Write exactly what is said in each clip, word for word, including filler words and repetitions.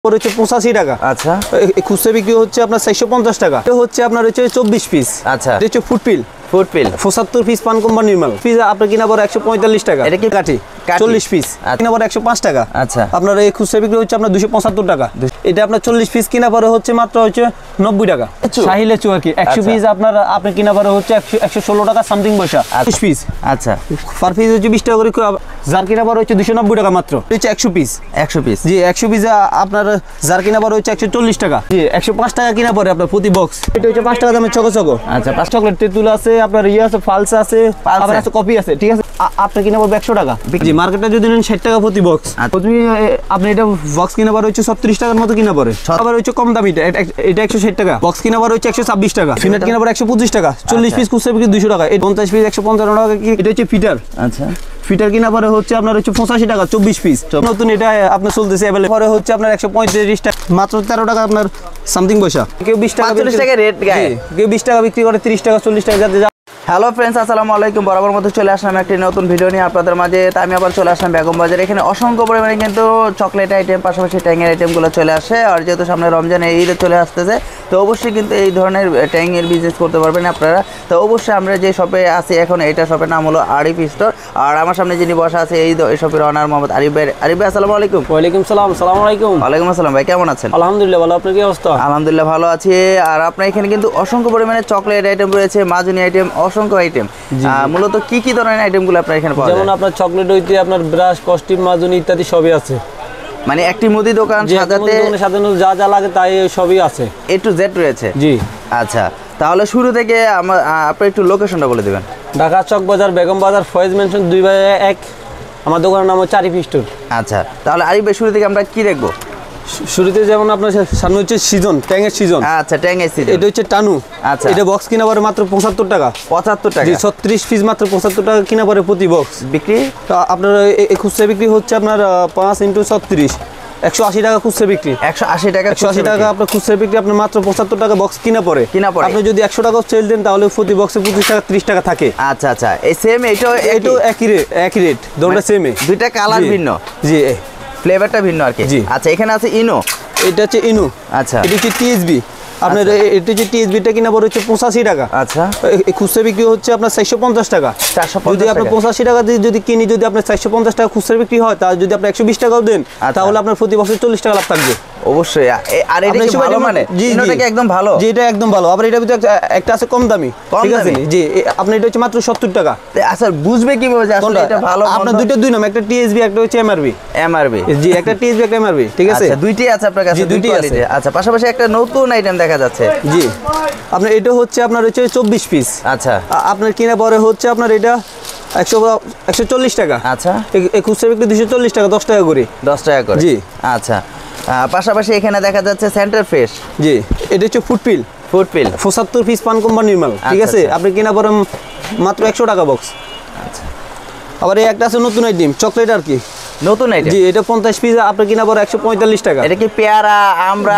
হচ্ছে পঁচাশি টাকা। আচ্ছা, খুচরা বিক্রি হচ্ছে আপনার চারশো পঞ্চাশ টাকা। এটা হচ্ছে আপনার হচ্ছে চব্বিশ পিস। আচ্ছা, এটা হচ্ছে ফুটপিল ফুটপিল পঁচাত্তর পিস পান কোম্পানির মাল। পিস আপনার কিনা পড়ে একশো পঁয়তাল্লিশ টাকা। এটা কি কাঠি চল্লিশ পিস কিনা পড়ে একশো পাঁচ টাকা। আচ্ছা, আপনার এই খুচরা বিক্রি হচ্ছে আপনার দুশো পঁচাত্তর টাকা। এটা আপনার চল্লিশ পিস কিনা পড়ে হচ্ছে মাত্র হচ্ছে নব্বই টাকা। শাহি লেচু আর কি একশো পিস আপনার আপনি কিনা পড়ে হচ্ছে একশো একশো ষোলো টাকা সামথিং পয়সা। বিশ পিস আচ্ছা, পার পিস হচ্ছে বিশ টাকা করে, যার কিনা পড়ে হচ্ছে দুশো নব্বই টাকা মাত্র। হচ্ছে একশো পিস একশো পিস জি একশো পিস আপনার যার কিনা পড়ে হচ্ছে একশো চল্লিশ টাকা। জি একশো পাঁচ টাকা কিনা পড়ে আপনার প্রতি বক্স। এটা হচ্ছে পাঁচ টাকা দামের চকো চকো। আচ্ছা, পাঁচ চকলেট তেঁতুল আছে, আপনার ইয়ে আছে, ফালসা আছে, আবার আছে কফি আছে। ঠিক আছে, আপনার কিনা পড়বে একশো টাকা। জি মার্কেটে যদি নেন ষাট টাকা প্রতি বক্স। প্রতি আপনি এটা বক্স কিনা পড়ে হচ্ছে ছত্রিশ টাকার মতো কিনা পড়ে। আবার হচ্ছে কম দামি এটা একশো ষাট টাকা। বক্স কিনা পড়ে হচ্ছে একশো ছাব্বিশ টাকা। ফিনাট কিনা পড়ে একশো পঁচিশ টাকা। চল্লিশ পিস খুচরা বিক্রি দুশো টাকা। এই পঞ্চাশ পিস একশো পঞ্চান্ন টাকা। এটা হচ্ছে ফিটার। আচ্ছা, ফিটার কিনা পরে হচ্ছে আপনার হচ্ছে পঁচাশি টাকা চব্বিশ পিস। নতুন এটা আপনার চলতেছে অ্যাভেলেবল। পরে হচ্ছে আপনার একশো পঁয়ত্রিশ টাকা, মাত্র তেরো টাকা আপনার সামথিং পয়সা। কেউ বিশ টাকা রেট গায়ে, কেউ বিশ টাকা বিক্রি করে, তিরিশ টাকা চল্লিশ টাকা যাতে। হ্যালো ফ্রেন্ডস, আসসালামু আলাইকুম। বরাবর মতো চলে আসলাম একটি নতুন ভিডিও নিয়ে আপনাদের মাঝে। তা আমি আবার চলে আসলাম বেগম বাজারে। এখানে অসংখ্য পরিমাণে কিন্তু চকলেট আইটেম, পাশাপাশি ট্যাঙের আইটেমগুলো চলে আসে। আর যেহেতু সামনে রমজান ঈদ চলে আসতেছে, তো অবশ্যই কিন্তু এই ধরনের ট্যাঙের বিজনেস করতে পারবেন আপনারা। তো অবশ্যই আমরা যে শপে আছি এখন, এইটা শপের নাম হলো আরিফ স্টোর। আর আমার সামনে যিনি বসা আছে এই শপের অনার মোহাম্মদ আরিফ ভাই। আরিফ ভাই আসসালামু আলাইকুম। ওয়ালাইকুম সালাম। আসসালামু আলাইকুম। ওয়ালাইকুম আসসালাম ভাই, কেমন আছেন? আলহামদুলিল্লাহ ভালো। আপনার কি অবস্থা? আলহামদুলিল্লাহ ভালো আছি। আর আপনার এখানে কিন্তু অসংখ্য পরিমাণে চকলেট আইটেম রয়েছে, মাজুনি আইটেম, অসংখ্য আইটেম। মূলত কি কি ধরনের আইটেমগুলো আপনার এখানে পাওয়া যায়? যেমন আপনার চকলেট হইতে আপনার ব্রাশ, কস্টিম, মাজুনি ইত্যাদি সবই আছে। মানে একটি মুদি দোকান সাজাতে সাজানো যা যা লাগে তাই সবই আছে, এ টু জেড রয়েছে। জি আচ্ছা, তাহলে শুরু থেকে আমার আপনি একটু লোকেশনটা বলে দিবেন। ঢাকা চক বাজার, বেগম বাজার, ফয়েজ মেনশন দুই বাই এক। আমার দোকানের নাম হচ্ছে আরিফ স্টোর। আচ্ছা, তাহলে আরিফ ভাই শুরু থেকে আমরা কি দেখবো? শুরুতে যেমন আপনার সামনে হচ্ছে সিজন, ট্যাঙের সিজন। আচ্ছা, ট্যাঙের সিজন। এটা হচ্ছে টানু। আচ্ছা, এটা বক্স কিনা পড়ে মাত্র পঁচাত্তর টাকা। পঁচাত্তর টাকা। জি ছত্রিশ পিস মাত্র পঁচাত্তর টাকা কিনা পড়ে প্রতি বক্স। বিক্রি তো আপনার খুচরা বিক্রি হচ্ছে আপনার পাঁচ ইন্টু ছত্রিশ একশো আশি টাকা খুচরা বিক্রি। একশো আশি টাকা একশো আশি টাকা আপনার খুচরা বিক্রি। আপনার মাত্র পঁচাত্তর টাকা বক্স কিনা পড়ে। কিনা পড়ে আপনি যদি একশো টাকা সেল দেন তাহলে প্রতি বক্সে পঁচিশ টাকা ত্রিশ টাকা থাকে। আচ্ছা আচ্ছা, এই সেম এটাও এটাও একই রেট, একই রেট, দুটোটা সেম। দুইটা কালার ভিন্ন, জি ফ্লেভারটা ভিন্ন আর কি। আচ্ছা, এখানে আছে ইনো। এটা হচ্ছে ইনু। আচ্ছা, এটা হচ্ছে টিএসবি। আপনার এটা হচ্ছে টিএসবিটা কিনা পড়ে হচ্ছে পঁচাশি টাকা। আচ্ছা, খুচরা বিক্রি হচ্ছে আপনার চারশো পঞ্চাশ টাকা। যদি আপনার পঁচাশি টাকা দিয়ে যদি কিনি, যদি আপনার চারশো পঞ্চাশ টাকা খুচরা বিক্রি হয়, তাহলে যদি আপনি একশো বিশ টাকাও দেন তাহলে আপনার প্রতি বছর চল্লিশ টাকা লাভ থাকবে। অবশ্যই। আর এটা কি ভালো মানে? জি, এটা কি একদম ভালো? জি, এটা একদম ভালো। আবার এটার ভিতরে একটা আছে কম দামি। ঠিক আছে, জি আপনি এটা হচ্ছে মাত্র সত্তর টাকা। আচ্ছা, বুঝবে কিভাবে যে আসলে এটা ভালো? আপনার দুটো দুই নাম, একটা টিএসবি একটা হচ্ছে এমআরবি। এমআরবি, জি একটা টিএসবি একটা এমআরবি। ঠিক আছে, আচ্ছা দুইটাই আছে আপনার কাছে? দুইটি আছে। আচ্ছা, পাশাপাশি একটা নতুন আইটেম দেখা যাচ্ছে। জি আপনার এটা হচ্ছে আপনার হচ্ছে চব্বিশ পিস। আচ্ছা, আপনার কিনা পরে হচ্ছে আপনার এটা একশো একশো চল্লিশ টাকা। আচ্ছা, খুচরা বিক্রি দুশো চল্লিশ টাকা, দশ টাকা করে। দশ টাকা করে, জি। আচ্ছা, পাশাপাশি এখানে দেখা যাচ্ছে সেন্টার ফ্রেশ। জি এটা হচ্ছে ফুটপিল। ফুটপিল পঁচাত্তর পিস পান কোম্পানির মাল। ঠিক আছে, আপনি কিনা পরে মাত্র একশো টাকা বক্স। আচ্ছা, আবার এই একটা আছে নতুন আইটেম চকলেট আর কি, নতুন আইটেম। জি এটা পঞ্চাশ পিস আপনি কিনা পরে একশো পঁয়তাল্লিশ টাকা। এটা কি পেয়ারা, আমরা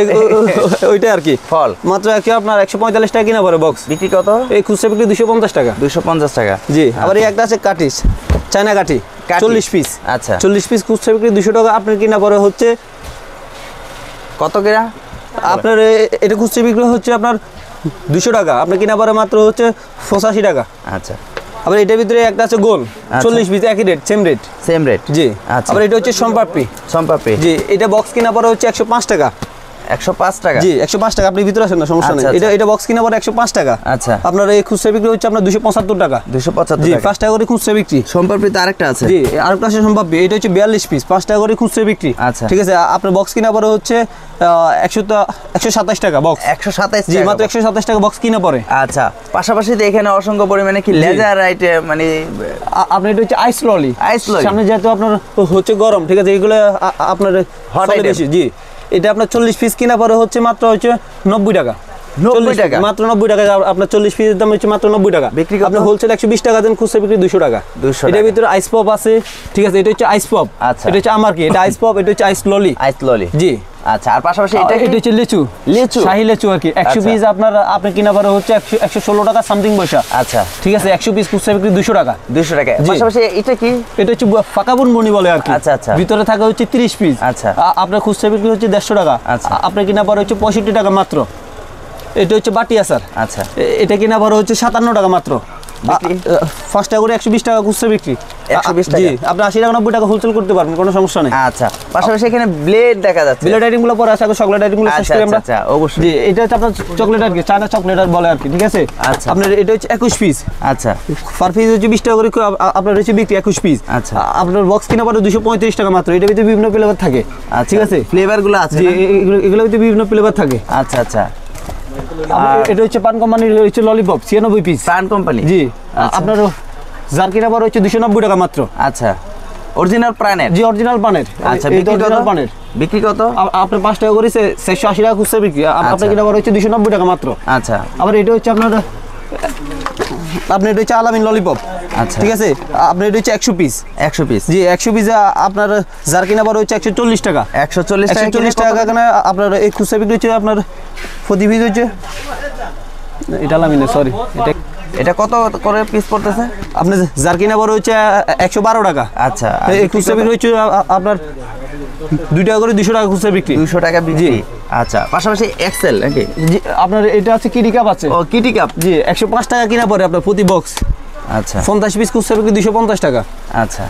ওইটা আর কি ফল, মাত্র আপনার একশো পঁয়তাল্লিশ টাকা কিনা পরে বক্স। বিক্রি কত? এই খুচরা বিক্রি দুশো পঞ্চাশ টাকা। দুশো পঞ্চাশ টাকা, জি। আবার এই একটা আছে কাটিস, চায়না কাঠি, চল্লিশ পিস। আচ্ছা, চল্লিশ পিস খুচরা বিক্রি দুশো টাকা। আপনার কিনা পরে হচ্ছে কত গ্রাম? আপনার এটা খুচরা বিক্রি হচ্ছে আপনার দুশো টাকা। আপনার কিনা পরে মাত্র হচ্ছে পঁচাশি টাকা। আচ্ছা, আবার এটার ভিতরে একটা আছে গোল, চল্লিশ পিস, একই rate, same rate, same rate. জি। আচ্ছা, আবার এটা হচ্ছে সম্পাপড়ি। সম্পাপড়ি, জি এটা বক্স কিনা পরে হচ্ছে একশো পাঁচ টাকা। একশো পাঁচ টাকা, জি একশো পাঁচ টাকা। আপনি ভিতরে আসেন না, সমস্যা নেই। এটা এটা বক্স কিনা পরে একশো পাঁচ টাকা। আচ্ছা, আপনার এই খুচরা বিক্রি হচ্ছে আপনার দুশো পঁচাত্তর টাকা। দুশো পঁচাত্তর, জি পাঁচ টাকা করে খুচরা বিক্রি। সম্পাপড়ি তো আরেকটা আছে, জি আরেকটা আছে সম্পাপড়ি। এটা হচ্ছে বিয়াল্লিশ পিস, পাঁচ টাকা করে খুচরা বিক্রি। আচ্ছা, ঠিক আছে। আপনার বক্স কিনা পরে হচ্ছে একশো একশো সাতাশ টাকা বক্স। একশো সাতাশ, জি মাত্র একশো সাতাশ টাকা বক্স কিনা পরে। আচ্ছা, পাশাপাশি এখানে অসংখ্য পরিমাণে কি লেজার আইটেম, মানে আপনি এটা হচ্ছে আইস ললি। আইস ললি সামনে যেহেতু আপনার হচ্ছে গরম, ঠিক আছে, এগুলো আপনার হট বেশি। জি এটা আপনার চল্লিশ পিস কিনা পরে হচ্ছে মাত্র হচ্ছে নব্বই টাকা। নব্বই টাকা, মাত্র নব্বই টাকা। আপনার চল্লিশ পিসের দাম হচ্ছে মাত্র নব্বই টাকা। বিক্রি আপনি হোলসেল একশো বিশ টাকা দেন, খুচরা বিক্রি দুশো টাকা। দুশো। এটার ভিতরে আইস পপ আছে। ঠিক আছে, এটা হচ্ছে আইস পপ। আচ্ছা, এটা হচ্ছে আমার কি, এটা আইস পপ, এটা হচ্ছে আইস ললি। আইস ললি, জি আচ্ছা, আর পাশাপাশি এটা এটা হচ্ছে লিচু লিচু শাহী লিচু আর কি একশো আচ্ছা। পিস আপনার আপনি কিনা পারে হচ্ছে একশো একশো ষোলো টাকা সামথিং পয়সা। আচ্ছা, ঠিক আছে, একশো পিস খুচরা বিক্রি দুশো টাকা। দুইশো টাকা। জি। পাশাপাশি এটা কি? এটা হচ্ছে ফাঁকা বুনবুনি বলে আর কি। আচ্ছা, আচ্ছা। ভিতরে থাকে হচ্ছে তিরিশ পিস। আচ্ছা। আ- আপনার খুচরা বিক্রি হচ্ছে দেড়শো টাকা। আচ্ছা। আ- আপনার কিনা পারে হচ্ছে পঁয়ষট্টি টাকা মাত্র। এটা হচ্ছে বাটি আচার। আচ্ছা, এ- এটা কিনা পারে হচ্ছে সাতান্ন টাকা মাত্র। বিক্রি? ফার্স্ট টাকা করে একশো বিশ টাকা খুচরা বিক্রি। একশো বিশ টাকা? জি, আপনি আশি টাকা নব্বই টাকা হোলসেল করতে পারবেন, কোনো সমস্যা নেই। আচ্ছা, পাশাপাশি এখানে ব্লেড দেখা যাচ্ছে। বিলেট আইটেমগুলো পরে আছে, আগে চকলেট আইটেমগুলো শেষ আচ্ছা, করি আচ্ছা, আমরা। আচ্ছা, অবশ্যই। জি, এটা হচ্ছে আপনার চকলেট আর কি, চায়না চকলেট আর বলে আর কি। ঠিক আছে, আচ্ছা। আপনার এটা হচ্ছে একুশ পিস। আচ্ছা, পার পিস হচ্ছে বিশ টাকা করে আ- আ- আপনার হচ্ছে বিক্রি একুশ পিস। আচ্ছা। আ- আপনার বক্স কিনা পড়ে দুশো পঁয়ত্রিশ টাকা মাত্র। এটা ভিতরে বিভিন্ন ফ্লেভার থাকে। ঠিক আছে, ফ্লেভার গুলো আছে জি, না? এ- এগুলো এগুলোর ভিতরে বিভিন্ন ফ্লেভার থাকে। আচ্ছা, আচ্ছা, আপনার এটা হচ্ছে পান কোম্পানির হচ্ছে ললিপপ ছিয়ানব্বই পিস। প্রাণ কোম্পানি। জি, আপনার যার কিনা পড়ে হচ্ছে দুশো নব্বই টাকা মাত্র। আচ্ছা, অরিজিনাল প্রাণের। জি, অরিজিনাল পানের। আচ্ছা, এই তো বিক্রি কত? অরিজিনাল পানের। বিক্রি কত? আ- আপনার পাঁচ টাকা করে চারশো আশি টাকা খুচরা বিক্রি। আ- আপনার আচ্ছা। কিনা পড়ে হচ্ছে দুশো নব্বই টাকা মাত্র। আচ্ছা, আবার এটা হচ্ছে আপনার আপনার এটা হচ্ছে আলামিন ললিপপ। আচ্ছা। ঠিক আছে, আপনার এটা হচ্ছে একশো পিস। একশো পিস। জি, একশো পিস আপনার যার কিনা পড়ে হচ্ছে একশো চল্লিশ টাকা। একশো চল্লিশ একশো টাকা। চল্লিশ টাকা কেনা আপনার এই খুচরা বিক্রি হচ্ছে আপনার প্রতি পিস হচ্ছে এটা আলামিনের, সরি এটা এটা কত করে পিস পড়তেছে? আপনার যার কিনা বড় হচ্ছে একশো বারো টাকা। আচ্ছা, এই খুচরা বিক্রি হচ্ছে আ- আপনার দুই টাকা করে দুশো টাকা খুচরা বিক্রি। দুইশো টাকা বিক্রি। আচ্ছা, পাশাপাশি এক্সেল নাকি? জি, আপনার এটা আছে কিডি কাপ আছে। ও, কিটি কাপ। জি, একশো পাঁচ টাকা কিনা পড়ে আপনার প্রতি বক্স। আচ্ছা, পঞ্চাশ পিস খুচরা বিক্রি দুশো পঞ্চাশ টাকা। আচ্ছা,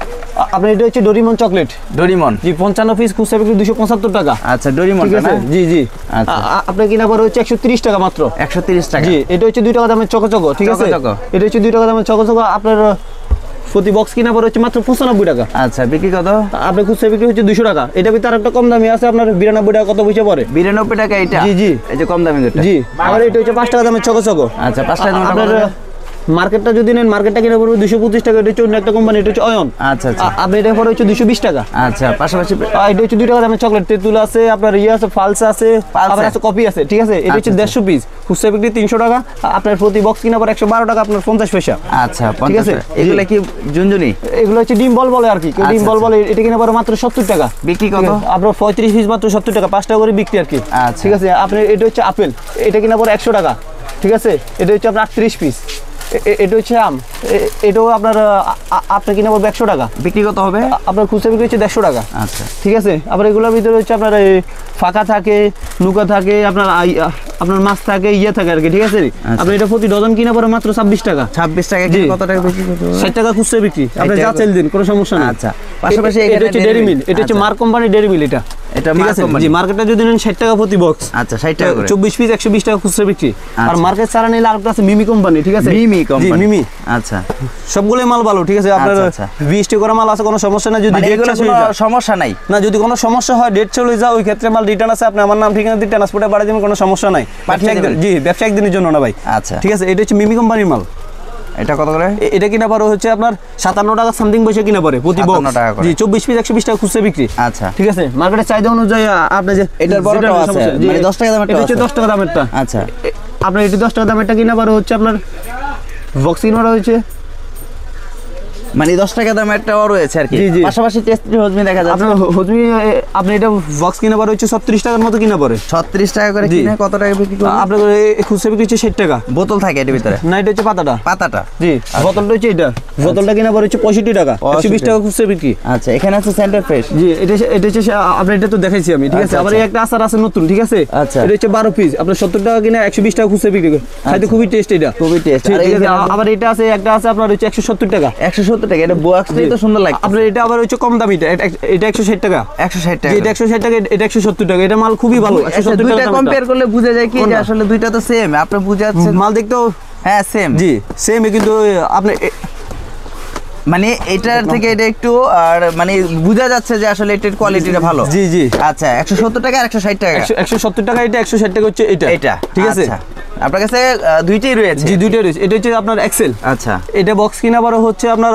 আ- আপনার এটা হচ্ছে ডোরিমন চকলেট। ডোরিমন। জি, পঞ্চান্ন পিস খুচরা বিক্রি দুশো পঁচাত্তর টাকা। আচ্ছা, ডোরিমন ঠিক আছে, না? জি জি। আচ্ছা। আ- আ- আপনার কিনা পড়ে হচ্ছে একশো তিরিশ টাকা মাত্র। একশো তিরিশ টাকা। জি, এটা হচ্ছে দুই টাকা দামের চকো চকো। ঠিক আছে, চকো চকো। এটা হচ্ছে দুই টাকা দামের চকো চকো। আপনার প্রতি বক্স কিনা পড়ে হচ্ছে মাত্র পঁচানব্বই টাকা। আচ্ছা, বিক্রি কত? আপনার খুচরা বিক্রি হচ্ছে দুশো টাকা। এটা ভিতরে একটা কম দামি আছে আপনার বিরানব্বই টাকা কত পয়সা পড়ে। বিরানব্বই টাকা এটা? জি, জি। এই যে কম দামি দুটো। জি, আর এটা হচ্ছে পাঁচ টাকা দামের চকো চকো। আচ্ছা, পাঁচ টাকা দামের আপনার চকো চকো। মার্কেটটা যদি নেন, মার্কেটটা কিনা পড়বে দুশো পঁচিশ টাকা। এটা হচ্ছে অন্য একটা কোম্পানি, এটা হচ্ছে অয়ন। আচ্ছা, আচ্ছা, আ- আপনি এটা পরে হচ্ছে দুশো বিশ টাকা। আচ্ছা, পাশাপাশি আর এটা হচ্ছে দুই টাকা দামের চকলেট। তেঁতুল আছে, আপনার ইয়ে আছে, ফালসা আছে, পালসা। আবার আছে কপি আছে। ঠিক আছে, এটা হচ্ছে আচ্ছা, দেড়শো পিস খুচরা বিক্রি তিনশো টাকা। আ- আপনার প্রতি বক্স কিনা পর একশো বারো টাকা, আপনার পঞ্চাশ পয়সা। আচ্ছা, ঠিক আছে, পঞ্চাশ। এগুলা কি ঝুনঝুনি? এগুলো হচ্ছে ডিম বল বলে আর কি, কেউ ডিম আচ্ছা, বল আচ্ছা। বলে। এটা কিনা পরে মাত্র সত্তর টাকা। বিক্রি ঠিক কত? আছে, আপনার পঁয়ত্রিশ পিস মাত্র সত্তর টাকা, পাঁচ টাকা করে বিক্রি আর কি। আচ্ছা। ঠিক আছে, আপনার এটা হচ্ছে আপেল, এটা কিনা পরে একশো টাকা। ঠিক আছে, এটা হচ্ছে আপনার আটত্রিশ পিস। এটা হচ্ছে আম, এ- এটাও আপনার আ- আ- আপনার কিনা পড়বে একশো টাকা। বিক্রি কত হবে? আ- আপনার খুচরা বিক্রি হচ্ছে দেড়শো টাকা। আচ্ছা, ঠিক আছে, আবার এগুলোর ভিতরে হচ্ছে আপনার এই ফাঁকা থাকে, লুকা থাকে, আপনার আই- আ- আপনার মাছ থাকে, ইয়ে থাকে আর কি। ঠিক আছে, আপনার এটা প্রতি ডজন কিনা পড়ে মাত্র ছাব্বিশ টাকা। ছাব্বিশ টাকা। জি। কত টাকা বিক্রি করতে হবে? ষাট টাকা খুচরা বিক্রি, আপনি টাকা যা করে। চাইল দিন, কোনো সমস্যা নেই। আচ্ছা, পাশাপাশি এ- এটা এখানে হচ্ছে Dairy ডেরি মিল, Milk। এটা হচ্ছে আচ্ছা। মার্ক কোম্পানি ডেরি মিল। এটা এটা ঠিক মার্ক আছে, কোম্পানি। জি, মার্কেটে যদি নেন ষাট টাকা প্রতি বক্স। আচ্ছা, ষাট টাকা করে। চব্বিশ পিস একশো বিশ টাকা খুচরা বিক্রি। আর আচ্ছা। মার্কেট ছাড়া নিলে আরেকটা আছে মিমি কোম্পানি। ঠিক আছে, মিমি জি, কোম্পানি। মিমি। আচ্ছা, সবগুলোই মাল ভালো। ঠিক আছে, আপনার আচ্ছা, আচ্ছা। বিএসটি করা মাল আছে, কোনো সমস্যা নাই। যদি মানে ডেট এগুলো শেষ কোনো হয়ে যায়, সমস্যা নাই? না, যদি কোনো সমস্যা হয়, ডেট চলে যায়, ওই ক্ষেত্রে মাল রিটার্ন আছে। আপনি আমার নাম ঠিকানা দিয়ে ট্রান্সপোর্টে বাড়িয়ে দেবেন, কোনো সমস্যা নাই। পাঠিয়ে ব্যবসা একদিন- দেবেন? জি, ব্যবসা একদিনের জন্য না ভাই। আচ্ছা। ঠিক আছে, এটা হচ্ছে মিমি কোম্পানির মাল। এটা কত করে? এ- এটা কিনা পড়ে হচ্ছে আপনার সাতান্ন টাকা সামথিং পয়সা কিনা পড়ে প্রতি বক্স। সাতান্ন টাকা করে। জি, চব্বিশ পিস একশো বিশ টাকা খুচরা বিক্রি। আচ্ছা, ঠিক আছে, মার্কেটের চাহিদা অনুযায়ী আ- আপনি যে এটার বড়টাও যেটা আছে, সমস্যা, জি, মানে দশ টাকা দামেরটাও এটা হচ্ছে আছে? দশ টাকা দামেরটা। আচ্ছা, এ- আপনার এটি দশ টাকা দামেরটা কিনা পড়ে হচ্ছে আপনার বক্স কিনা রয়েছে। মানে দশ টাকা দাম একটাও রয়েছে আর কি। জি, জি। পাশাপাশি টেস্টি হজমি দেখা যাচ্ছে। আপনার হ- হজমি এ- আপনি এটা বক্স কিনা পড়ে হচ্ছে ছত্রিশ টাকার মতো কিনা পড়ে। ছত্রিশ টাকা করে জি। কিনে কত টাকা বিক্রি করবে? আপনার এ- খুচরা বিক্রি হচ্ছে ষাট টাকা। বোতল থাকে এর ভিতরে? না, এটা হচ্ছে পাতাটা। পাতাটা? জি, বোতলটা হচ্ছে এটা। বোতলটা কিনা পড়ে হচ্ছে পঁয়ষট্টি টাকা, একশো বিশ পঁয়ষট্টি। টাকা খুচরা বিক্রি। আচ্ছা, এখানে আছে সেন্টার ফ্রেশ। জি, এটা হচ্ছে- এটা হচ্ছে সে- আপনার এটা তো দেখাইছি আমি। ঠিক আছে, আচ্ছা, আবার এই একটা আচার আছে নতুন। ঠিক আছে, আচ্ছা। এটা হচ্ছে বারো পিস, আপনার সত্তর টাকা কিনা একশো বিশ টাকা খুচরা বিক্রি করে। খাইতে খুবই টেস্ট এটা। খুবই টেস্ট। ঠিক আর আছে, এখানে আ- আবার এটা আছে, একটা আছে আপনার হচ্ছে একশো সত্তর টাকা। একশো সত্তর টাকা। এটা বক্সটাই তো সুন্দর লাগে। আপনার এটা আবার হচ্ছে কম দামি, এটা এটা- এটা একশো ষাট টাকা। একশো ষাট জি, টাকা। এটা একশো ষাট টাকা, এটা একশো সত্তর টাকা। এটা মাল খুবই ভালো। একশো আচ্ছা, সত্তর দুইটা টাকা কম্পেয়ার করলে বোঝা যায় কি যে কোনটা? আসলে দুইটা তো সেম। আপনি বুঝে যাচ্ছেন। মাল দেখতেও হ্যাঁ, সেম। জি সেম, কিন্তু আপনি এ- মানে এটার থেকে এটা একটু আর মানে বোঝা যাচ্ছে যে আসলে এটার কোয়ালিটিটা ভালো। জি জি আচ্ছা, একশো সত্তর টাকা আর একশো ষাট টাকা। একশো একশো সত্তর টাকা এটা, একশো ষাট টাকা হচ্ছে এটা। এটা ঠিক আছে, আচ্ছা। আপনার কাছে আহ, দুইটাই রয়েছে? জি, দুইটাই রয়েছে। এটা হচ্ছে আপনার এক্সেল। আচ্ছা, এটা বক্স কিনা বড় হচ্ছে আপনার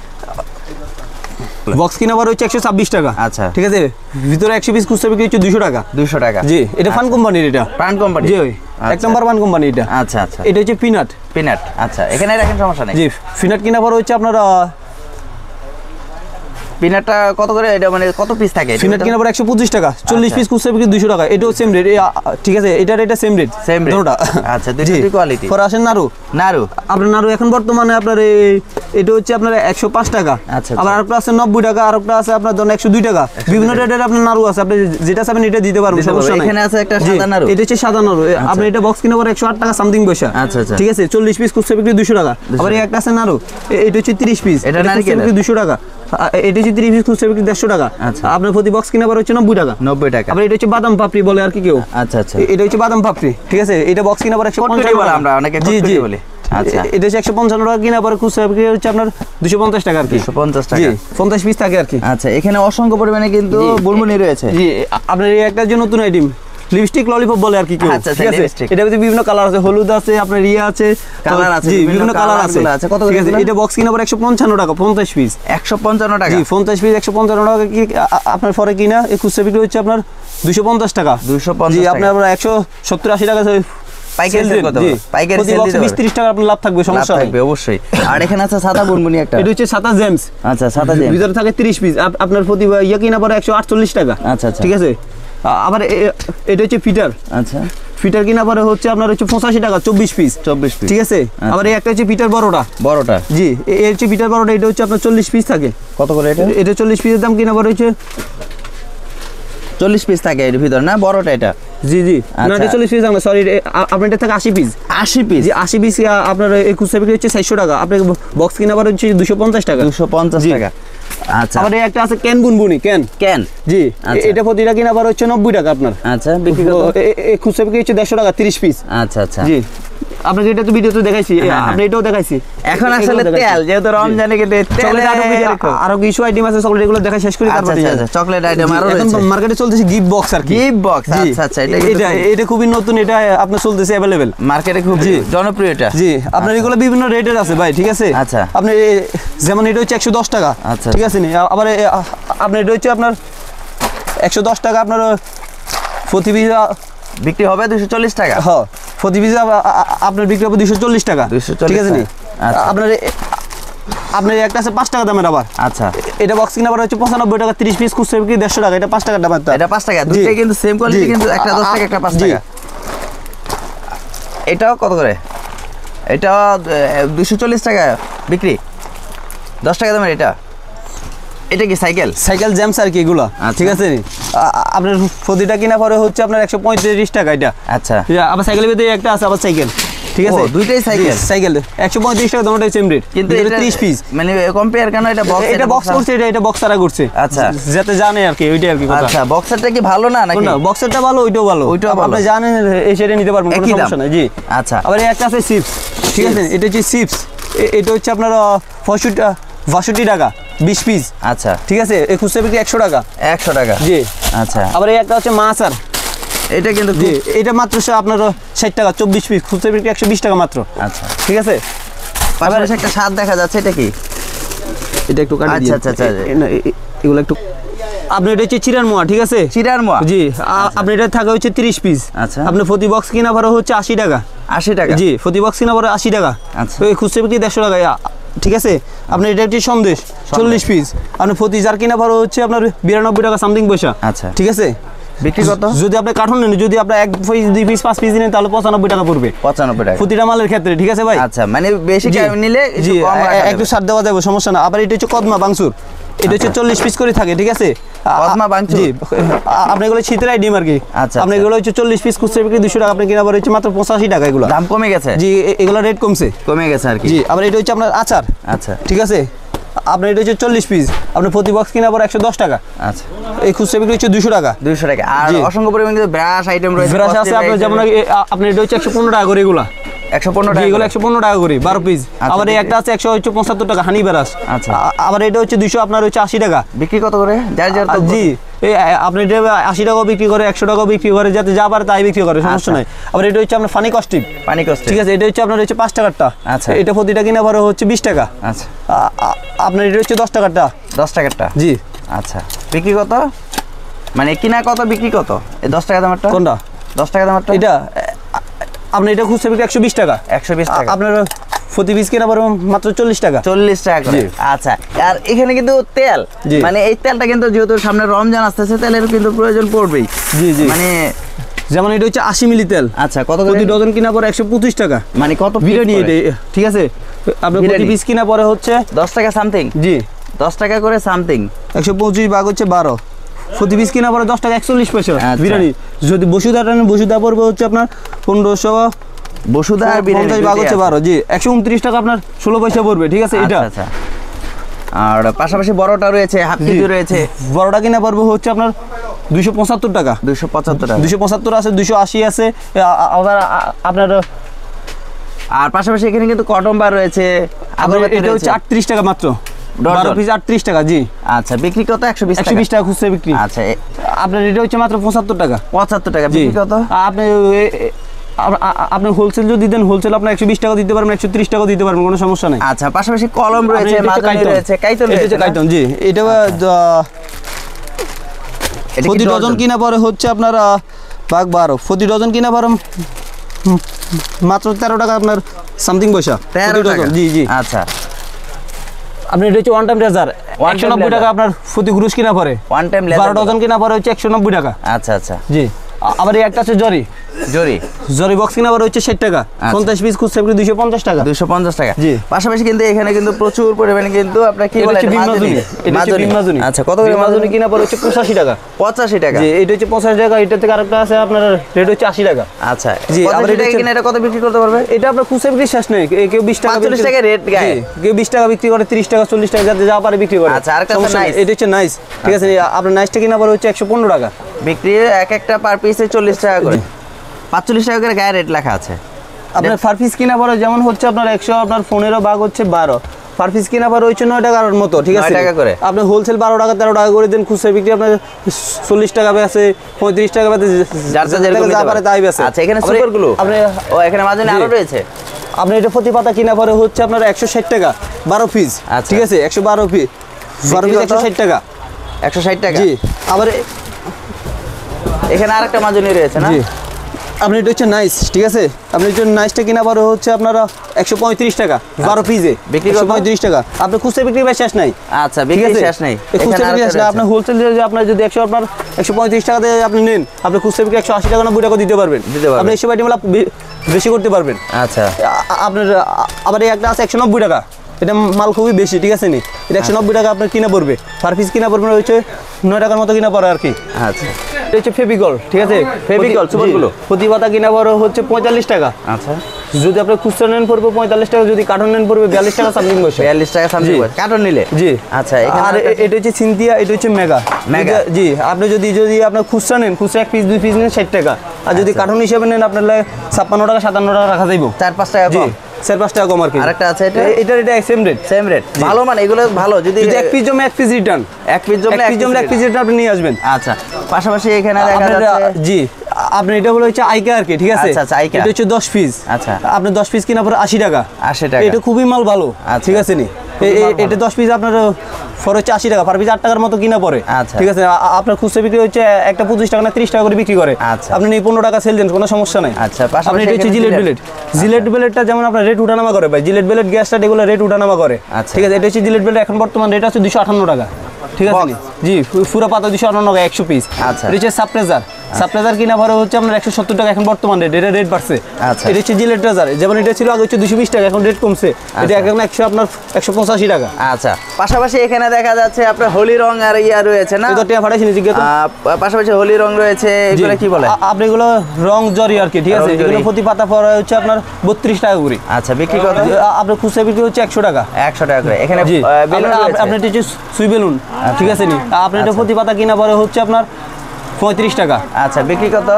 বক্স কিনা বড় হচ্ছে একশো ছাব্বিশ টাকা। আচ্ছা। ঠিক আছে, ভিতরে একশো পিস খুচরা বিক্রি হচ্ছে দুশো টাকা। দুইশো টাকা। জি, এটা ফান কোম্পানির। এটা প্রাণ কোম্পানি? জি, ওই এক নম্বর ফান কোম্পানি এটা। আচ্ছা, আচ্ছা। এটা হচ্ছে পিনাট। পিনাট। আচ্ছা, এখানে রাখেন, সমস্যা নেই। জি, পিনাট কিনা বড় হচ্ছে আপনার আহ, পিনাটটা কত করে এটা মানে কত পিস থাকে পিনাট কিনা পরে একশো পঁচিশ টাকা, চল্লিশ পিস খুচরা বিক্রি দুইশো টাকা, এটাও সেম রেট। ঠিক আছে, এটার এটা সেম রেট, সেম রেট দুটোটা। আচ্ছা, দুটোই কোয়ালিটি। পরে আসেন নাড়ু। নাড়ু আপনার নাড়ু এখন বর্তমানে আপনার এই এটা হচ্ছে আপনার একশো পাঁচ টাকা। আচ্ছা, আবার আরেকটা আছে নব্বই টাকা, আরেকটা আছে আপনার ধরুন একশো দুই টাকা। বিভিন্ন রেটের আপনার নাড়ু আছে, আপনি যেটা চাবেন এটা দিতে পারবেন, সমস্যা নাই। এখানে আছে একটা জি, সাদা নাড়ু, এটা হচ্ছে সাদা নাড়ু। আপনি এটা বক্স কিনে পরে একশো আট টাকা সামথিং পয়সা। আচ্ছা আচ্ছা, ঠিক আছে, চল্লিশ পিস খুচরা বিক্রি দুশো টাকা। আবার এই একটা আছে নাড়ু, এ- এটা হচ্ছে তিরিশ পিস, এটা এটা নারকেলের। বিক্রি দুশো টাকা। আ- এটা হচ্ছে তিরিশ পিস খুচরা বিক্রি দেড়শো টাকা। আচ্ছা। আপনার প্রতি বক্স কিনে পরে হচ্ছে নব্বই টাকা। নব্বই টাকা। আবার এটা হচ্ছে বাদাম পাপড়ি বলে আর কি কেউ। আচ্ছা আচ্ছা, এ- এটা হচ্ছে বাদাম পাপড়ি। ঠিক আছে, এটা বক্স কিনা পরে একশো কটকটি পঞ্চান্ন বলে টাকা। আমরা অনেকে জি কটকটি জি বলি। আচ্ছা, এ- এটা হচ্ছে একশো পঞ্চান্ন টাকা কিনা পরে খুচরা বিক্রি হচ্ছে আপনার দুশো পঞ্চাশ টাকা আর কি। দুশো পঞ্চাশ জি, টাকা। পঞ্চাশ পিস থাকে আর কি। আচ্ছা, এখানে অসংখ্য পরিমাণে কিন্তু বুনবুনি রয়েছে। জি, আ- আপনার এই একটা যে নতুন আইটেম লিপস্টিক ললিপপ বলে আর কি কেউ। আচ্ছা, ঠিক আছে, lipstick। এটা ভিতরে বিভিন্ন কালার আছে, হলুদ আছে, আপনার ইয়ে আছে, কালার আছে, জি, বিভিন্ন বিভিন্ন কালার আছে। কালারগুলো আছে। কত করে ঠিক আছে, এগুলো? এটা বক্স কিনা পরে একশো পঞ্চান্ন টাকা, পঞ্চাশ পিস। একশো পঞ্চান্ন টাকা। জি, পঞ্চাশ পিস একশো পঞ্চান্ন টাকা কি আ- আ- আপনার পরে কিনা এই খুচরা বিক্রি হচ্ছে আপনার দুশো পঞ্চাশ টাকা। দুশো জি, পঞ্চাশ আপনার টাকা। একশো সত্তর আশি টাকা পাইকারি sell সেল rate, করতে জি। পারবে। পাইকারি প্রতি সেল বক্সে দিতে বিশ ত্রিশ টাকা আপনার লাভ থাকবে, লাভ সমস্যা নাই। থাকবে অবশ্যই। আর এখানে আছে সাদা বুনবুনি একটা। এটা হচ্ছে সাতাশ জেমস। আচ্ছা, সাদা জেম। ভিতরে থাকে তিরিশ পিস, আপনার প্রতি ইয়ে কিনা পরে একশো আটচল্লিশ টাকা। আচ্ছা আচ্ছা, ঠিক আছে, আ- আবার এ- এ- এটা হচ্ছে ফিটার। আচ্ছা, ফিটার কিনা পরে হচ্ছে আপনার হচ্ছে পঁচাশি টাকা, চব্বিশ পিস। চব্বিশ পিস। ঠিক আছে, আবার এই একটা হচ্ছে ফিটার বড়টা। বড়টা জি, এ- এই হচ্ছে ফিটার বড়টা, এটা হচ্ছে আপনার চল্লিশ পিস থাকে। কত করে এটা? এটা চল্লিশ পিসের দাম কিনা পরে হচ্ছে চল্লিশ পিস থাকে এর ভিতর না, বড়টা এটা? জি জি, না আচ্ছা। এটা চল্লিশ পিস না, সরি, আপনার এটা থাকে আশি পিস। আশি পিস। জি, আশি পিস আপনার এই খুচরা বিক্রি হচ্ছে চারশো টাকা, আপনার বক্স কিনা পরে হচ্ছে দুশো পঞ্চাশ টাকা। দুশো পঞ্চাশ জি। টাকা। আচ্ছা, আবার এই একটা আছে ক্যান বুনবুনি, ক্যান। কেন? জি, আচ্ছা। এটা প্রতিটা কিনা পরে হচ্ছে নব্বই টাকা আপনার। আচ্ছা, বিক্রি কত? ও, এ- এ- খুচরা বিক্রি হচ্ছে দেড়শো টাকা, তিরিশ পিস। আচ্ছা আচ্ছা, জি, আপনাকে এটা তো ভিডিওতে দেখাইছি, হ্যাঁ, হ্যাঁ। আপনি এটাও দেখাইছি। এখন এগুলো আসলে দেখাইছি। তেল, যেহেতু রমজানে কিন্তু তেল চকলেট আরো কিছু- আরো কিছু আইটেম আছে, চকলেট এগুলো দেখা শেষ করি, আচ্ছা তারপরে আচ্ছা, চকলেট আইটেম আরো এখন রয়েছে। মার্কেটে চলতেছে গিফট বক্স আর কি। Gift box. জি, আচ্ছা আচ্ছা, এটা কিন্তু এটা এটা খুবই নতুন, এটা আপনার চলতেছে অ্যাভেলেবেল। মার্কেটে খুব জি। জনপ্রিয় এটা। জি, আপনার এগুলো বিভিন্ন রেটের আছে ভাই, ঠিক আছে। আচ্ছা। আপনি এ- যেমন এটা হচ্ছে একশো দশ টাকা। আচ্ছা, ঠিক আছে নি, আবার এ- আ- আপনার এটা হচ্ছে আপনার একশো দশ টাকা, আপনার প্রতি পিস বিক্রি হবে দুশো চল্লিশ টাকা। হ্যাঁ, প্রতি পিস আপনার বিক্রি হবে দুশো চল্লিশ টাকা। দুশো চল্লিশ ঠিক আছে নি, আচ্ছা। আপনার এ- আপনার একটা আছে পাঁচ টাকা দামের আবার। আচ্ছা, এটা বক্স কিনা আবার হচ্ছে পঁচানব্বই টাকা, তিরিশ পিস খুচরা বিক্রি দেড়শো টাকা, এটা পাঁচ টাকা দামের। এটা পাঁচ টাকা। জি। দুটোই কিন্তু সেম কোয়ালিটি, জি। কিন্তু একটা দশ টাকা, একটা পাঁচ জি। টাকা। এটাও কত করে? এটা দুশো চল্লিশ টাকা বিক্রি, দশ টাকা দামের। এটা এটা কি সাইকেল? সাইকেল জ্যামস আর কি এগুলা। আচ্ছা। ঠিক আছে নি, আ- আ- আপনার প্রতিটা কিনা পরে হচ্ছে আপনার একশো পঁয়ত্রিশ টাকা এটা। আচ্ছা, ইয়া, আবার সাইকেলের ভিতরে একটা আছে আবার সাইকেল। ঠিক আছে, ও, দুইটাই সাইকেল? জি, সাইকেল একশো পঁয়ত্রিশ টাকা, দুটোটাই সেম রেট, কিন্তু কিন্তু এটা ত্রিশ পিস। মানে কম্পেয়ার কেন? এটা বক্স, এটা বক্স করছে, এটা এটা বক্স তারা করছে। আচ্ছা। যাতে জানে আর কি, ওইটাই আর কি কথা। আচ্ছা, বক্সেরটা কি ভালো না নাকি? কোনটা বক্সেরটা ভালো, ওইটাও ভালো, ওইটাও ভালো। আপনি জানেন এই সেটা নিতে পারবেন, কোনো একই দাম? সমস্যা নাই। জি, আচ্ছা, আবার এই একটা আছে চিপস। ঠিক আছে, এটা হচ্ছে চিপস, এটা হচ্ছে আপনার পঁয়ষট্টি বাষট্টি টাকা, বিশ পিস। আচ্ছা, ঠিক আছে, এই খুচরা বিক্রি একশো টাকা। একশো টাকা। জি, আচ্ছা, আবার এই একটা হচ্ছে মাছ আর। এটা কিন্তু জি, খুব- এটা মাত্র সে আপনার ষাট টাকা, চব্বিশ পিস, খুচরা বিক্রি একশো বিশ টাকা মাত্র। আচ্ছা, ঠিক আছে, পাশাপাশি একটা স্বাদ দেখা যাচ্ছে, এটা কি? এটা একটু কাটি আচ্ছা, দিন। আচ্ছা, আচ্ছা। এ- এ- না, এ- এ- এগুলো একটু আপনি এটা হচ্ছে চিরার মোয়া। ঠিক আছে, চিরার মোয়া? জি, আ- আপনি এটা থাকা হচ্ছে তিরিশ পিস। আচ্ছা। আপনি প্রতি বক্স কিনা ভাড়া হচ্ছে আশি টাকা। আশি টাকা? জি, প্রতি বক্স কিনা ভাড়া আশি টাকা। আচ্ছা। তো এই খুচরা বিক্রি দেড়শো টাকা। আ- ঠিক আছে, আপনি এটা একটি সন্দেশ চল্লিশ পিস, আপনি প্রতি যার কিনা ভাড়া হচ্ছে আপনার বিরানব্বই টাকা সামথিং পয়সা। আচ্ছা, ঠিক আছে, বিক্রি কত? যদি আপনি কার্টুন নেন, যদি আপনি এক পিস দুই পিস পাঁচ পিস নেন, তাহলে পঁচানব্বই টাকা পড়বে পঁচানব্বই টাকা। প্রতিটা মালের ক্ষেত্রে। ঠিক আছে ভাই, আচ্ছা, মানে বেশি জি, নিলে জি, একটু কম এ- রাখা এ- একটু যাবে। ছাড় দেওয়া যাবে, সমস্যা না। আবার এটা হচ্ছে কদমা বাংসুর, এটা হচ্ছে চল্লিশ পিস করে থাকে। ঠিক আছে, আ- কদমা বাংচুর? জি, আ- আপনি এগুলো শীতের আইডিম আর কি। আচ্ছা, আপনি আচ্ছা। এগুলো হচ্ছে চল্লিশ পিস খুচরা বিক্রি দুশো টাকা, আপনি কিনা আবার হচ্ছে মাত্র পঁচাশি টাকা এগুলো। দাম কমে গেছে? জি, এ- এগুলো রেট কমছে। কমে গেছে আর কি। জি, আবার এটা হচ্ছে আপনার আচার। আচ্ছা, ঠিক আছে, আপনার এটা হচ্ছে চল্লিশ পিস, আপনি প্রতি বক্স কিনা আবার একশো দশ টাকা, আচ্ছা, এই খুচরা বিক্রি হচ্ছে দুশো টাকা। দুইশো টাকা। আর জি। অসংখ্য পরিমাণ কিন্তু ব্রাশ আইটেম রয়েছে। ব্রাশ আছে আপনার, যেমন এ- আ- আপনার এটা হচ্ছে একশো পনেরো টাকা করে এগুলা। একশো পনেরো জি, টাকা এগুলো একশো পনেরো টাকা করে বারো পিস। আবার এই বিক্রি- একটা আছে একশো হচ্ছে পঁচাত্তর টাকা হানি ব্রাশ। আচ্ছা। আ- আবার এটা হচ্ছে দুইশো আপনার হচ্ছে আশি টাকা। বিক্রি কত করে? যার যার তো আ- জি, এই আ- আপনি এটা আশি টাকাও বিক্রি করে, একশো টাকাও বিক্রি করে, যাতে যা পারে তাই বিক্রি করে, সমস্যা আচ্ছা। নাই। আবার এটা হচ্ছে আপনার ফানি কস্টিপ। পানি কষ্ট। ঠিক আছে, এটা হচ্ছে আপনার হচ্ছে পাঁচ টাকারটা। আচ্ছা। এটা প্রতিটা কিনা ভাড়া হচ্ছে বিশ টাকা। আচ্ছা, আ- আ- আপনার এটা হচ্ছে দশ টাকারটা। দশ টাকারটা? জি, আচ্ছা, বিক্রি কত? মানে কিনা কত, বিক্রি কত? এই দশ টাকা দামেরটা? কোনটা? দশ টাকা দামেরটা? এটা আ- আপনি এটা খুচরা বিক্রি একশো বিশ টাকা। একশো বিশ আ- টাকা। আপনার প্রতি পিস কিনা পড়বে মাত্র চল্লিশ টাকা। চল্লিশ টাকা করে। আচ্ছা, আর এখানে কিন্তু তেল, মানে এই তেলটা কিন্তু যেহেতু সামনে রমজান আসতেছে, তেলের কিন্তু প্রয়োজন পড়বেই। জি জি, মানে যেমন এটা হচ্ছে আশি মিলি তেল। আচ্ছা, কত প্রতি ডজন কিনা পড়ে একশো পঁচিশ টাকা। মানে কত বিরিয়ানি এটা, ঠিক আছে। আপনার প্রতি পিস কিনা পড়ে হচ্ছে দশ টাকা সামথিং। জি, দশ টাকা করে সামথিং। একশো পঁচিশ ভাগ হচ্ছে বারো, প্রতি পিস কিনা পড়ে দশ টাকা একচল্লিশ পয়সা বিরিয়ানি। যদি বসুধা টানেন, বসুধা পড়বে হচ্ছে আপনার পনেরোশো, বসুধা আর বিরিয়ানি ভাগ হচ্ছে বারো। জি, একশো উনত্রিশ টাকা আপনার ষোলো পয়সা পড়বে, ঠিক আছে এটা। আচ্ছা, আর পাশাপাশি বড়টা রয়েছে, হাফ কেজি রয়েছে। বড়টা কিনা পড়বে হচ্ছে আপনার দুইশো পঁচাত্তর টাকা। দুইশো পঁচাত্তর টাকা, দুইশো পঁচাত্তর আছে, দুইশো আশি আছে আবার আপনার। আর পাশাপাশি এখানে কিন্তু কটন বার রয়েছে, এটা হচ্ছে আটত্রিশ টাকা মাত্র, বারো পিস আটত্রিশ টাকা। জি, আচ্ছা, বিক্রি কত? একশো বিশ একশো বিশ টাকা খুচরা বিক্রি। আচ্ছা, আপনার এটা হচ্ছে মাত্র পঁচাত্তর টাকা। পঁচাত্তর টাকা বিক্রি কত? আপনি আপনি হোলসেল যদি দেন, হোলসেল আপনার একশো বিশ টাকা দিতে পারবেন, একশো ত্রিশ টাকা দিতে পারবেন, কোনো সমস্যা নেই। আচ্ছা, পাশাপাশি কলম রয়েছে, মাঝারি রয়েছে, কাইতন রয়েছে। কাইতন, জি, এটা প্রতি ডজন কিনা পরে হচ্ছে আপনার ভাগ বারো, প্রতি ডজন কিনা পরে মাত্র তেরো টাকা আপনার সামথিং পয়সা। তেরো টাকা, জি জি। আচ্ছা, আপনি এটা হচ্ছে ওয়ান টাইম রেজার, একশো নব্বই টাকা আপনার প্রতি গ্রুস কিনা পরে। ওয়ান টাইম বারো ডজন কিনা পরে হচ্ছে একশো নব্বই টাকা। আচ্ছা আচ্ছা, জি। আবার এই একটা আছে জরি, জরি জরি বক্স কিনা পরে হচ্ছে ষাট টাকা, পঞ্চাশ পিস খুচরা বিক্রি দুইশো পঞ্চাশ টাকা। দুইশো পঞ্চাশ টাকা, জি। পাশাপাশি কিন্তু এখানে কিন্তু প্রচুর পরিমাণে কিন্তু আপনার কি বলে মাজুনি। আচ্ছা, কত করে মাজুনি কিনা পরে হচ্ছে পঁচাশি টাকা। পঁচাশি টাকা, জি, এটা হচ্ছে পঁচাশি টাকা। এটা থেকে আরেকটা আছে আপনার, রেট হচ্ছে আশি টাকা। আচ্ছা, জি। আবার এটা কিনা এটা কত বিক্রি করতে পারবে? এটা আপনার খুচরা বিক্রি শেষ নেই, কেউ বিশ টাকা, চল্লিশ টাকা রেট গায়ে, কেউ বিশ টাকা বিক্রি করে, ত্রিশ টাকা, চল্লিশ টাকা, যাতে যা পারে বিক্রি করে। আচ্ছা, আরেকটা আছে নাইস, এটা হচ্ছে নাইস, ঠিক আছে। আপনার নাইসটা কিনা পরে হচ্ছে একশো পনেরো টাকা বিক্রি, এক একটা পার পিসে চল্লিশ টাকা করে, পাঁচচল্লিশ টাকা করে গায়ে রেট লেখা আছে। আপনার পার পিস কিনা পরে যেমন হচ্ছে আপনার একশো আপনার পনেরো ভাগ হচ্ছে বারো, পার পিস কিনা পরে হচ্ছে নয় টাকার মতো, ঠিক আছে। টাকা করে আপনি হোলসেল বারো টাকা তেরো টাকা করে দেন, খুচরা বিক্রি আপনার চল্লিশ টাকা আছে, পঁয়ত্রিশ টাকা আছে, যা পারে তাই আছে। আচ্ছা, এখানে সুপারগুলো আপনি, ও এখানে মাজুনি আরো রয়েছে। আপনি এটা প্রতি পাতা কিনা পরে হচ্ছে আপনার একশো ষাট টাকা বারো পিস, ঠিক আছে। একশো বারো পিস, বারো পিস একশো ষাট টাকা, একশো ষাট টাকা। জি। আবার এখানে আরেকটা মাজুনি রয়েছে না? জি। আপনি এটা হচ্ছে নাইস, ঠিক আছে। আপনি এটা নাইসটা কিনা পরে হচ্ছে আপনারা একশো পঁয়ত্রিশ টাকা বারো পিসে বিক্রি, একশো পঁয়ত্রিশ টাকা। আপনি খুচরা বিক্রি ভাই শেষ নাই। আচ্ছা, বিক্রি শেষ নাই, খুচরা বিক্রি শেষ নাই। আপনার হোলসেল যদি আপনার যদি একশো আপনার একশো পঁয়ত্রিশ টাকাতে আপনি নেন, আপনি খুচরা বিক্রি একশো আশি টাকা নব্বই টাকা দিতে পারবেন, আপনি এসব আইটেম বেশি করতে পারবেন। আচ্ছা, আপনার আবার এই একটা আছে একশো নব্বই টাকা, এটা মাল খুবই বেশি, ঠিক আছে নি। এটা একশো নব্বই টাকা আপনার কিনা পড়বে, পার পিস কিনা পড়বে হচ্ছে নয় টাকার মতো কিনা পড়ে আর কি। আচ্ছা, এটা হচ্ছে ফেভিকল, ঠিক আছে। ফেভিকল সুপারগুলো প্রতি পাতা কিনা পড়ে হচ্ছে পঁয়তাল্লিশ টাকা। আচ্ছা, যদি আপনি খুচরা নেন পড়বে পঁয়তাল্লিশ টাকা, যদি কার্টন নেন পড়বে বিয়াল্লিশ টাকা সামথিং বসে, বিয়াল্লিশ টাকা সামথিং কার্টন নিলে। জি। আচ্ছা, আর এটা হচ্ছে সিনথিয়া, এটা হচ্ছে মেগা। মেগা, জি। আপনি যদি যদি আপনার খুচরা নেন, খুচরা এক পিস দুই পিস নেন ষাট টাকা, আর যদি কার্টন হিসেবে নেন আপনার ছাপ্পান্ন টাকা সাতান্ন টাকা রাখা যাইব, চার পাঁচ টাকা কম, চার পাঁচ টাকা কম আর কি। আরেকটা আছে এটা, এটা এটা সেম রেট, সেম রেট, ভালো মানে এগুলো ভালো। যদি এক পিস জমে এক পিস রিটার্ন, এক পিস জমলে এক পিস জমলে এক পিস রিটার্ন আপনি নিয়ে আসবেন। আচ্ছা, পাশাপাশি এখানে দেখা যাচ্ছে, জি, আপনি এটা বলে হচ্ছে আইকা আর কি, ঠিক আছে। আচ্ছা, আইকা এটা হচ্ছে দশ পিস। আচ্ছা, আপনি দশ পিস কিনা পরে আশি টাকা, আশি টাকা, এটা খুবই মাল ভালো, ঠিক আছে নি। এটা দশ পিস আপনার ফর হচ্ছে আশি টাকা, পার পিস আট টাকার মতো কিনা পরে, ঠিক আছে। আপনার খুচরা বিক্রি হচ্ছে একটা পঁচিশ টাকা না ত্রিশ টাকা করে বিক্রি করে, আপনি এই পনেরো টাকা সেল দেন, কোনো সমস্যা নাই। আচ্ছা, আপনি এটা হচ্ছে জিলেট ব্লেড, জিলেট ব্লেডটা যেমন আপনার রেট উঠানামা করে ভাই, জিলেট ব্লেড গ্যাসটা এগুলো রেট উঠানামা করে, ঠিক আছে। এটা হচ্ছে জিলেট ব্লেড, এখন বর্তমান রেট আছে দুশো আটান্ন টাকা, ঠিক আছে। জি, পুরো পাতা দুশো আটান্ন টাকা একশো পিস। আচ্ছা, এটা হচ্ছে সাপ্রেজার, সাপ্রেজার কিনা পরে হচ্ছে আপনার একশো সত্তর টাকা, এখন বর্তমান রেট, এটা রেট বাড়ছে। আচ্ছা, এটা হচ্ছে জিলেট ট্রেজার, যেমন এটা ছিল আগে হচ্ছে দুশো বিশ টাকা, এখন রেট কমছে, এটা এখন একশো আপনার একশো পঁচাশি টাকা। আচ্ছা, পাশাপাশি এখানে দেখা যাচ্ছে আপনার হোলি রং আর ইয়া রয়েছে না? এটা টিয়া ফাটাইছি নিজে, পাশাপাশি হোলি রং রয়েছে, এগুলো কি বলে? আপনি এগুলো রং জরি আর কি, ঠিক আছে। এগুলো প্রতি পাতা পড়া হচ্ছে আপনার বত্রিশ টাকা করে। আচ্ছা, বিক্রি কত? আপনার খুচরা বিক্রি হচ্ছে একশো টাকা, একশো টাকা করে। এখানে আপনি এটা হচ্ছে সুই বেলুন, ঠিক আছে নি। আপনি এটা প্রতি পাতা কিনা পরে হচ্ছে আপনার পঁয়ত্রিশ টাকা। আচ্ছা, বিক্রি কত?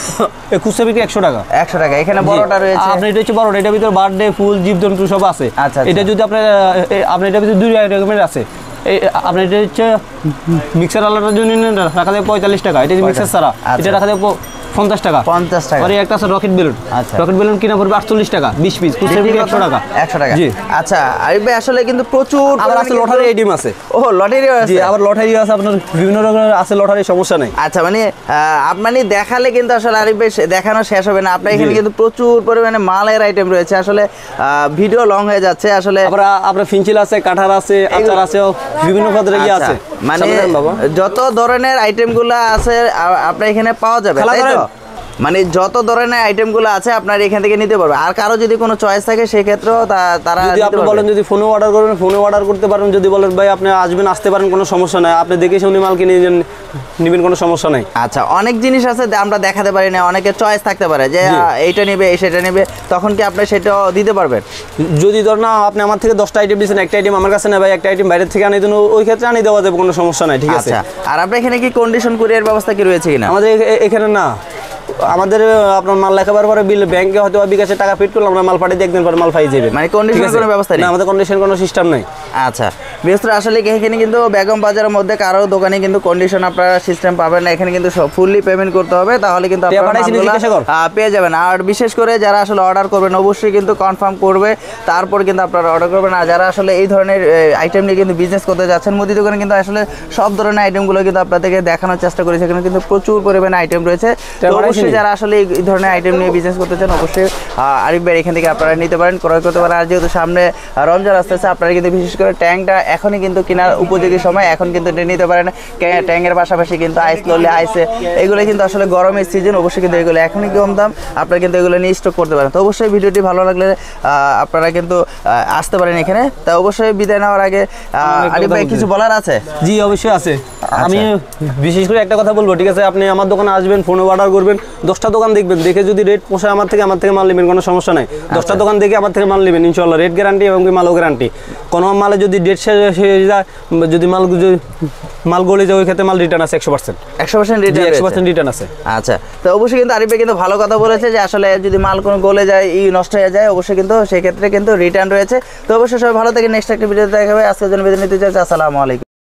খুচরা বিক্রি একশো টাকা, একশো টাকা। এখানে বড়টা রয়েছে, আপনি এটা হচ্ছে বড়টা, এটার ভিতরে বার্থডে ফুল জীবজন্তু সব আছে। আচ্ছা, এটা যদি আপনার আপনার এটার ভিতরে দুই রকমের আছে। এই আপনার এটা হচ্ছে মিক্সার আলাদার জন্য রাখা যায় পঁয়তাল্লিশ টাকা, এটা মিক্সার ছাড়া এটা রাখা যায় পঞ্চাশ টাকা। পঞ্চাশ টাকা। আর এই একটা আছে রকেট বেলুন। আচ্ছা। রকেট বেলুন কিনা পড়বে আটচল্লিশ টাকা, বিশ পিস একশো টাকা। একশো টাকা। জি। আচ্ছা আরিফ ভাই আসলে কিন্তু প্রচুর আবার আছে লটারি আইটেম আছে। ও লটারি আছে। জি, আবার লটারি আছে, আপনার বিভিন্ন রকমের আছে লটারি, সমস্যা নাই। আচ্ছা মানে আপনি দেখালে কিন্তু আসলে আরিফ ভাই দেখানো শেষ হবে না, আপনার এখানে কিন্তু প্রচুর পরিমাণে মালের আইটেম রয়েছে, আসলে ভিডিও লং হয়ে যাচ্ছে আসলে। আমরা আপনার ফিনচিল আছে, কাঁঠাল আছে, আচার আছে, বিভিন্ন পদের ইয়ে আছে, মানে যত ধরনের আইটেমগুলো আছে আপনার এখানে পাওয়া যাবে, তাই তো? মানে যত ধরনের আইটেমগুলো আছে আপনার এখান থেকে নিতে পারবে। আর কারো যদি কোনো চয়েস থাকে সেই ক্ষেত্রেও তারা যদি আপনি বলেন যদি ফোনে অর্ডার করবেন, ফোনে অর্ডার করতে পারেন। যদি বলেন ভাই আপনি আসবেন, আসতে পারেন, কোনো সমস্যা নাই, আপনি দেখে শুনে মাল কিনে নেবেন, কোনো সমস্যা নাই। আচ্ছা, অনেক জিনিস আছে আমরা দেখাতে পারি না, অনেকের চয়েস থাকতে পারে যে এইটা নেবে সেটা নেবে, তখন কি আপনি সেটাও দিতে পারবেন? যদি ধর না আপনি আমার থেকে দশটা আইটেম দিচ্ছেন, একটা আইটেম আমার কাছে না ভাই, একটা আইটেম বাইরের থেকে আনি দেন, ওই ক্ষেত্রে আনি দেওয়া যাবে, কোনো সমস্যা নাই, ঠিক আছে। আর আপনার এখানে কি কন্ডিশন কুরিয়ার ব্যবস্থা কি রয়েছে কিনা? আমাদের এখানে না, আমাদের আপনার মাল লেখাবার পরে বিল ব্যাংকে হয়তো বিকাশে টাকা পেড করলে আমরা মাল পাঠিয়ে দিয়ে একদিন পরে মাল পাই যাবে, মানে কন্ডিশন কোনো ব্যবস্থা নেই? না, আমাদের কন্ডিশন কোনো সিস্টেম নাই। আচ্ছা, বিশেষ আসলে এখানে কিন্তু বেগম বাজারের মধ্যে কারো দোকানে কিন্তু কন্ডিশন আপনারা সিস্টেম পাবেন না, এখানে কিন্তু সব ফুললি পেমেন্ট করতে হবে, তাহলে কিন্তু আপনারা পেয়ে যাবেন। আর বিশেষ করে যারা আসলে অর্ডার করবেন অবশ্যই কিন্তু কনফার্ম করবে, তারপর কিন্তু আপনারা অর্ডার করবেন। আর যারা আসলে এই ধরনের আইটেম নিয়ে কিন্তু বিজনেস করতে যাচ্ছেন, মুদি দোকানে কিন্তু আসলে সব ধরনের আইটেমগুলো কিন্তু আপনাদেরকে দেখানোর চেষ্টা করেছে, এখানে কিন্তু প্রচুর পরিমাণে আইটেম রয়েছে। অবশ্যই যারা আসলে এই ধরনের আইটেম নিয়ে বিজনেস করতে চান অবশ্যই আরিফ ভাই এখান থেকে আপনারা নিতে পারেন, ক্রয় করতে পারেন। আর যেহেতু সামনে রমজান আসতেছে, আপনারা কিন্তু বিশেষ করে ট্যাঙ্কটা এখনই কিন্তু কেনার উপযোগী সময়, এখন কিন্তু নিতে পারেন। ট্যাঙ্কের পাশাপাশি কিন্তু আইস ললি আইসে এগুলো কিন্তু আসলে গরমের সিজন, অবশ্যই কিন্তু এগুলো এখনই কম দাম, আপনারা কিন্তু এগুলো নিয়ে স্টক করতে পারেন। তো অবশ্যই ভিডিওটি ভালো লাগলে আপনারা কিন্তু আসতে পারেন এখানে। তা অবশ্যই বিদায় নেওয়ার আগে আরিফ ভাই কিছু বলার আছে? জি, অবশ্যই আছে। আমি বিশেষ করে একটা কথা বলবো, ঠিক আছে, আপনি আমার দোকানে আসবেন, ফোনে অর্ডার করবেন, দশটা দোকান দেখবেন, দেখে যদি রেট পোষায় আমার থেকে আমার থেকে মাল নেবেন, কোনো সমস্যা নাই। দশটা দোকান দেখে আমার থেকে মাল নেবেন, ইনশাল্লাহ রেট গ্যারান্টি এবং মালও গ্যারান্টি। কোনো মালে যদি ডেট শেষ হয়ে যায়, যদি মাল মাল গলে যায়, ওই ক্ষেত্রে মাল রিটার্ন আছে একশো পার্সেন্ট একশো পার্সেন্ট রিটার্ন একশো পার্সেন্ট রিটার্ন আছে। আচ্ছা, তো অবশ্যই কিন্তু আরিফ ভাই কিন্তু ভালো কথা বলেছে যে আসলে যদি মাল কোনো গলে যায়, ই নষ্ট হয়ে যায়, অবশ্যই কিন্তু সেই ক্ষেত্রে কিন্তু রিটার্ন রয়েছে। তো অবশ্যই সবাই ভালো থেকে নেক্সট একটা ভিডিওতে দেখা হবে। আজকের জন্য বিদায় নিতে চাইছি, আসসালামু আলাইকুম।